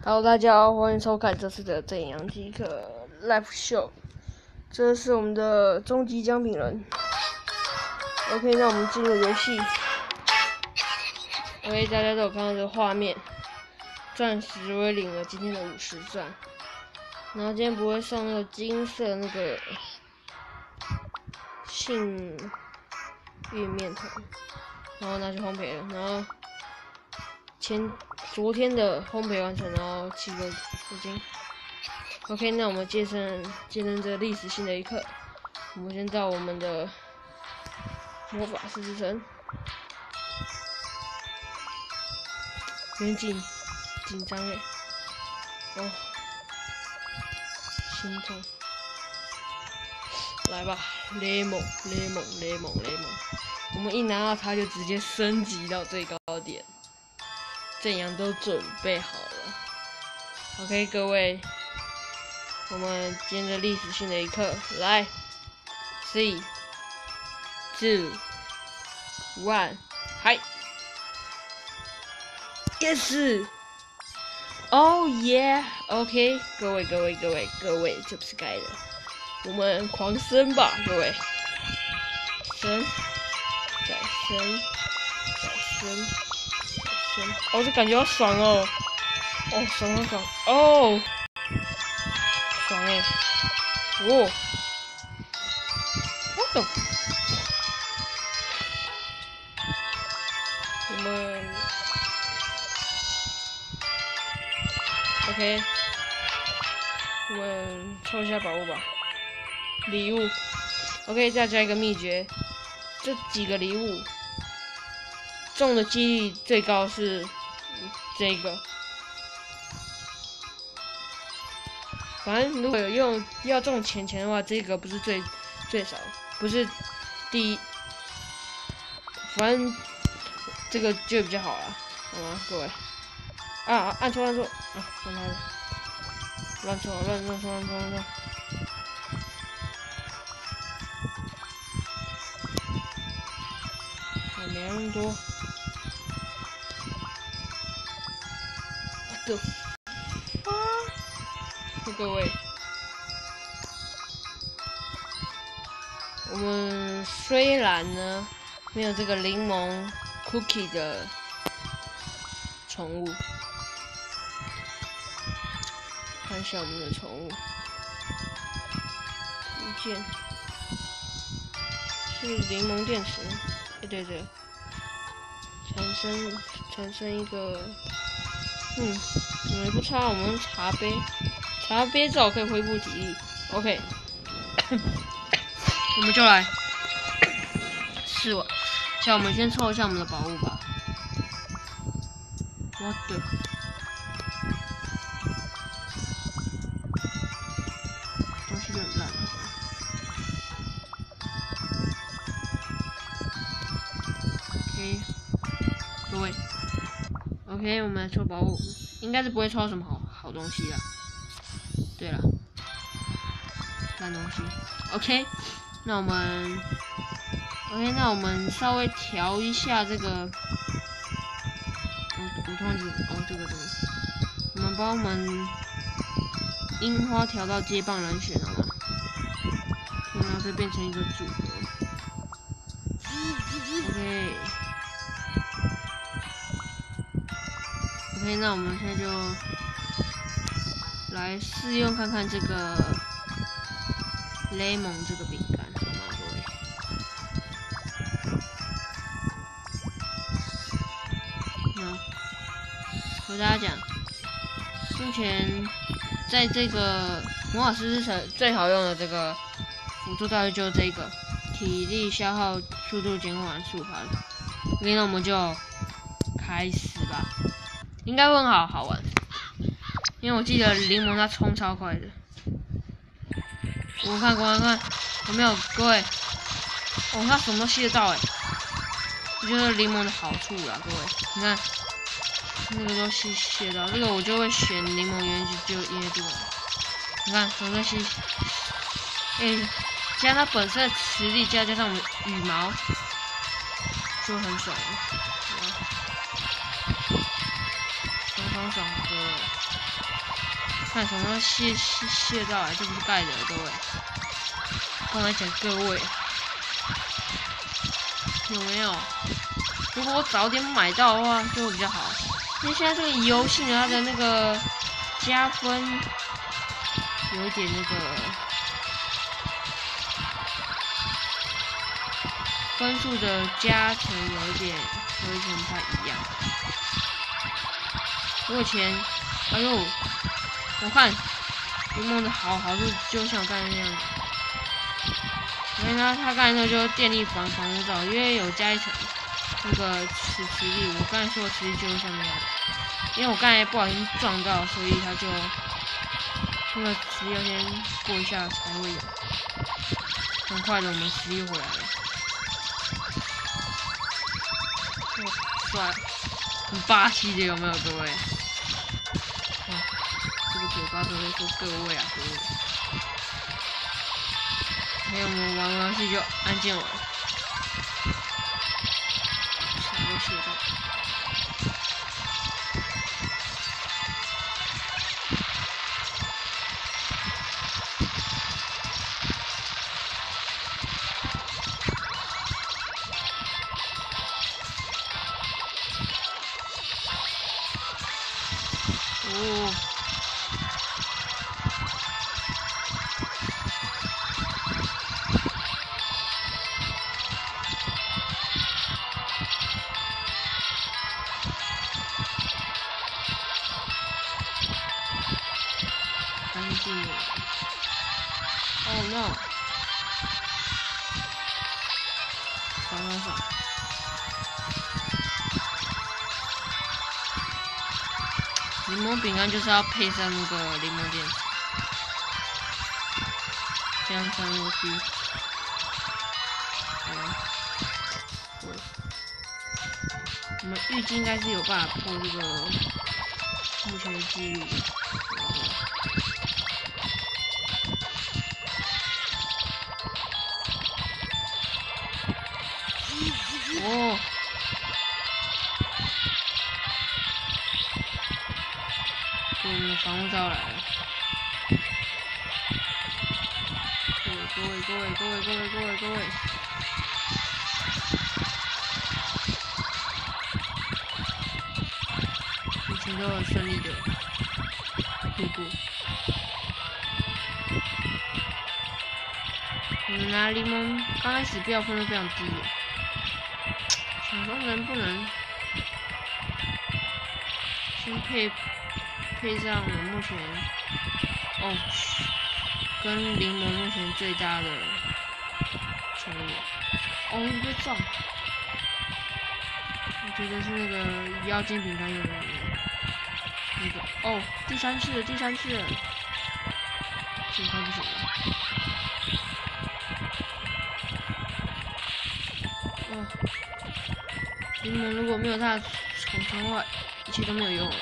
Hello， 大家好，欢迎收看这次的正阳即可 Live Show。这是我们的终极奖品人。OK， 那我们进入游戏。OK， 大家都有看到这个画面，钻石我也领了今天的50钻，然后今天不会送那个金色那个幸运面团，然后拿去烘焙了，然后昨天的烘焙完成，然后7个合金。OK， 那我们见证这历史性的一刻。我们先到我们的魔法师之城，有点紧张哎，哦，心痛。来吧，雷蒙，我们一拿到它就直接升级到最高点。正阳都准备好了 ，OK， 各位，我们今天的历史性的一刻，来 ，3、2、1， 嗨 ，Yes， Oh yeah，OK， 各位，这不是该的，我们狂升吧，各位，升，再升。哦，这感觉好爽哦！哦，爽！哦，爽哎！哦 ，What the？ 我们 OK， 我们抽一下宝物吧。礼物 OK， 再加一个秘诀，这几个礼物。中的几率最高是这个，反正如果有要中钱的话，这个不是最少，不是第一，反正这个就比较好了，好吗，各位？啊，按错，啊，乱错，没那么多。各位，我们虽然呢没有这个柠檬 cookie 的宠物，看一下我们的宠物图鉴是柠檬电池，对，产生一个，也不差，我们茶杯至少可以恢复体力。OK， 我们就来试玩。像我们先抽一下我们的宝物吧。What the？ 东西都很烂。OK， 各位 ，OK， 我们来抽宝物，应该是不会抽到什么好东西啦。对了，烂东西。OK， 那我们稍微调一下这个。我突然这个东西，我们把我们樱花调到接棒人选好吗？然后再变成一个组合。OK， 那我们现在就来试用看看这个 lemon 这个饼干，好吗，各位？和大家讲，目前在这个魔法师之城最好用的这个辅助道具就是这个体力消耗速度减缓15%。OK， 那我们就开始吧，应该会很好玩。因为我记得柠檬它冲超快的，我看有没有各位？哦，它什么都吸得到哎，这就是柠檬的好处啦，各位。你看，那个都吸得到，这个我就会选柠檬原因就因为这个。你看什么都吸，加它本身的磁力，加上我们羽毛，就很爽了，爽的。 看什么卸到来，这不是盖的，各位。刚才讲各位，有没有？如果我早点买到的话，就会比较好。因为现在这个游戏呢，它的那个加分有一点那个分数的加成有一点和以前不太一样。我以前，哎呦，我看柠檬的好处就像我刚才那样子。因为他刚才那就是电力防护罩，因为有加一层那个磁力，我刚才说的磁力就是像那样的。因为我刚才不小心撞到，所以他就那个磁力要先过一下才会有。很快的，我们磁力回来了。帅，很霸气的，有没有各位？哇，这个嘴巴都会说各位啊，各位。还有我们玩游戏就按键玩，全都写到。哦。干净了。Oh no！ 爽！柠檬饼干就是要配上那个柠檬电池，这样才能去。我们预计应该是有办法破这个目前的纪录。哦。我们的防护罩来了。各位！目前都很顺利的度过。我们拿柠檬刚开始标分都非常低的，想说能不能先配上我目前跟柠檬目前最大的宠物被撞，我觉得是那个妖精饼干有人那个第三次了，这快不行了。柠檬如果没有它的宠物的话，一切都没有用了。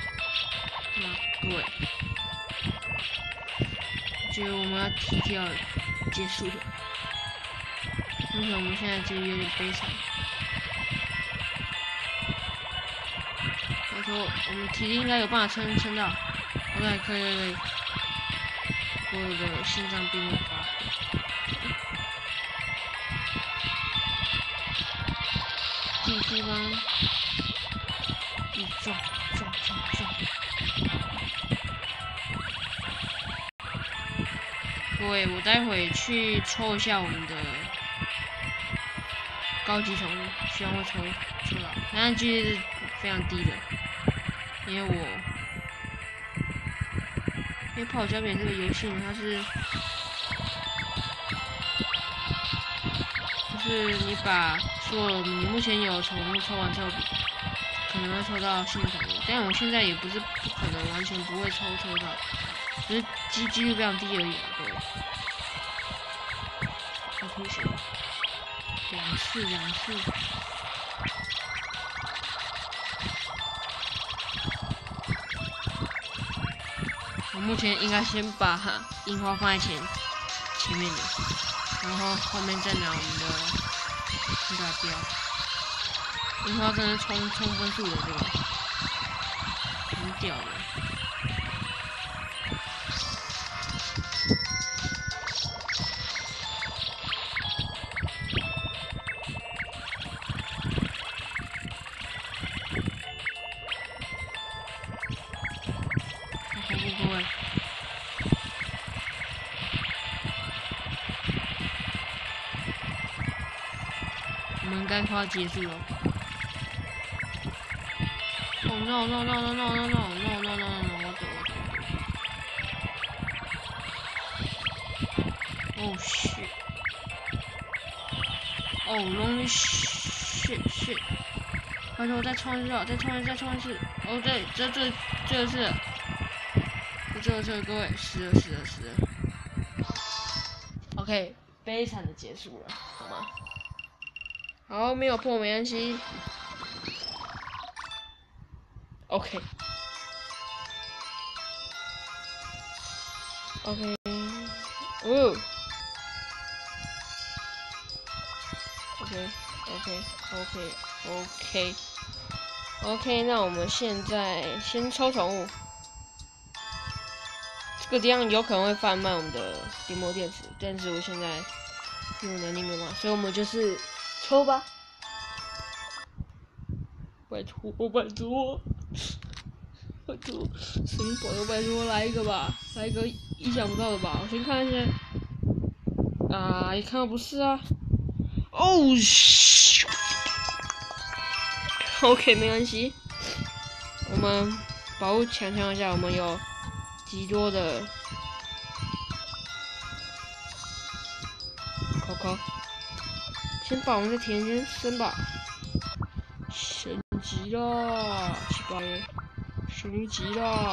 对，我觉得我们要提跳结束了。为什么我们现在就有点悲惨？我说我们体力应该有办法撑到。OK， 可以。我的心脏病会发。这个地方一撞。各位，我待会去抽一下我们的高级宠物，希望会抽到，但几率是非常低的，因为泡椒饼这个游戏呢，它是就是你把所有你目前有宠物抽完之后，可能会抽到新的宠物，但我现在也不是不可能完全不会抽到，只是几率非常低而已，各位。要吐血，两次。我目前应该先把樱花放在前面的，然后后面再拿我们的那个标。樱花真的冲分数的这个，很屌的。 该快要结束了。Oh no no no no no no no no no no no！ 我走。Oh shit！ Oh long shit！ 拜托再冲一次，再冲一次！哦对，这是，这各位死了。OK， 悲惨的结束了，好吗？好，没有破没关系。OK， 哦 ，OK， 那我们现在先抽宠物。这个地方有可能会贩卖我们的电波电池，但是我现在有能力没有嘛，所以我们就是抽吧。拜托，神保佑，拜托来一个吧，来一个意想不到的吧。我先看一下，一看到不是啊。哦，OK， 没关系。我们保护强一下，我们有极多的考，先把我们的田先升吧。升级啦，失败！升级！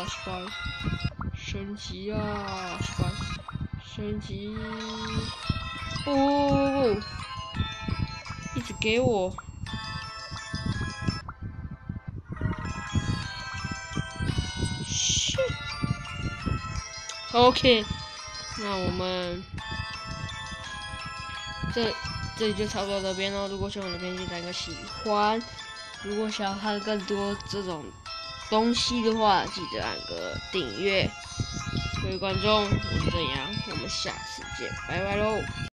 不！一直给我。OK， 那我们这里就差不多到这边咯。如果喜欢我的片，记得按个喜欢。如果想要看更多这种东西的话，记得按个订阅。各位观众，我是郑阳，我们下次见，拜拜喽。